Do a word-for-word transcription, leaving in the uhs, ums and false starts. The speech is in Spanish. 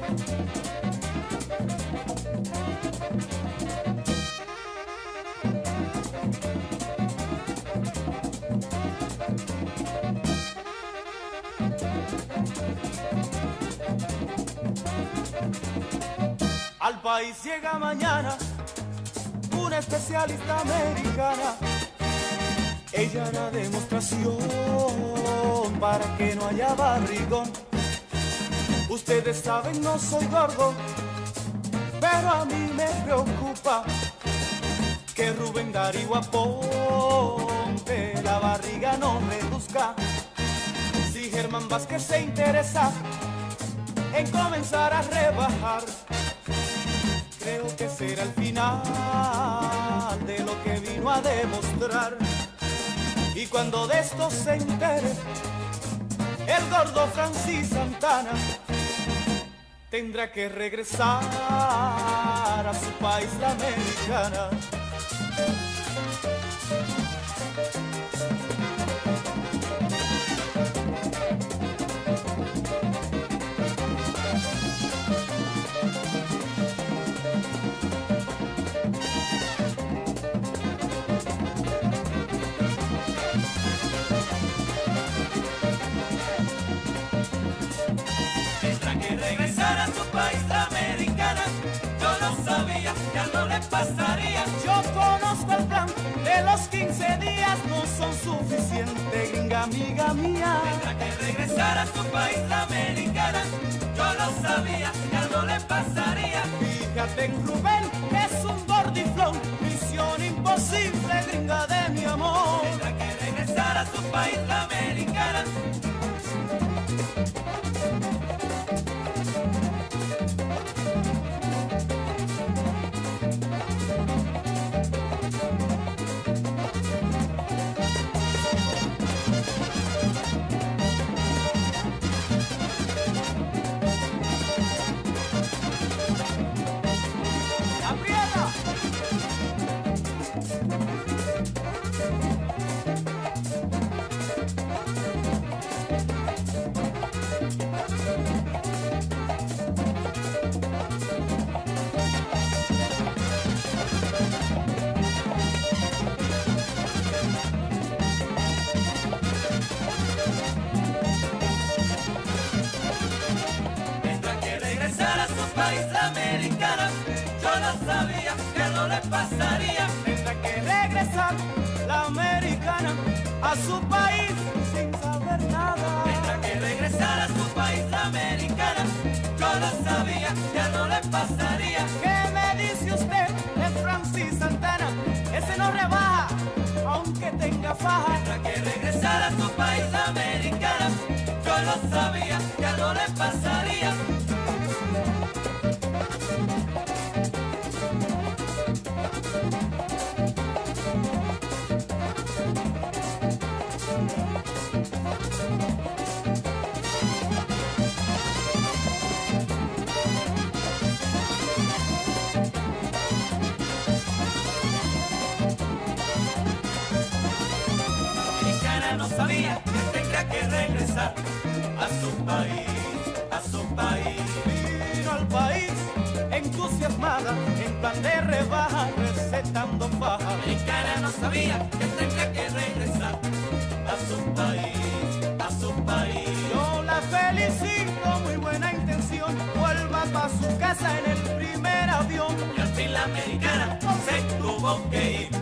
Al país llega mañana una especialista americana. Ella hará demostración para que no haya barrigón. Ustedes saben, no soy gordo, pero a mí me preocupa que Rubén Darío Aponte la barriga no reduzca. Si Germán Vázquez se interesa en comenzar a rebajar, creo que será el final de lo que vino a demostrar. Y cuando de esto se entere el gordo Francis Santana, tendrá que regresar a su país, la Americana. Regresar a su país, la Americana. Yo no sabía que algo le pasaría. Yo conozco el plan de los quince días, no son suficientes, gringa amiga mía. Tendrá que regresar a su país, la Americana. Yo no sabía que algo le pasaría. Fíjate en Rubén, que es un gordiflón, misión imposible, gringa de mi amor. Tendrá que regresar a su país, la Americana. La Americana, yo no sabía que no le pasaría. Tendrá que regresar la Americana a su país sin saber nada. Tendrá que regresar a su país, la Americana. Yo no sabía que no le pasaría. ¿Qué me dice usted de Francis Santana? Ese no rebaja, aunque tenga faja. Tendrá que regresar a su país, la Americana. Yo no sabía que no le pasaría. No sabía que tendría que regresar a su país, a su país. Vino al país entusiasmada, en plan de rebaja, recetando faja. Americana no sabía que tendría que regresar a su país, a su país. Yo la felicito, muy buena intención, vuelva pa' su casa en el primer avión. Y al fin la Americana se tuvo que ir.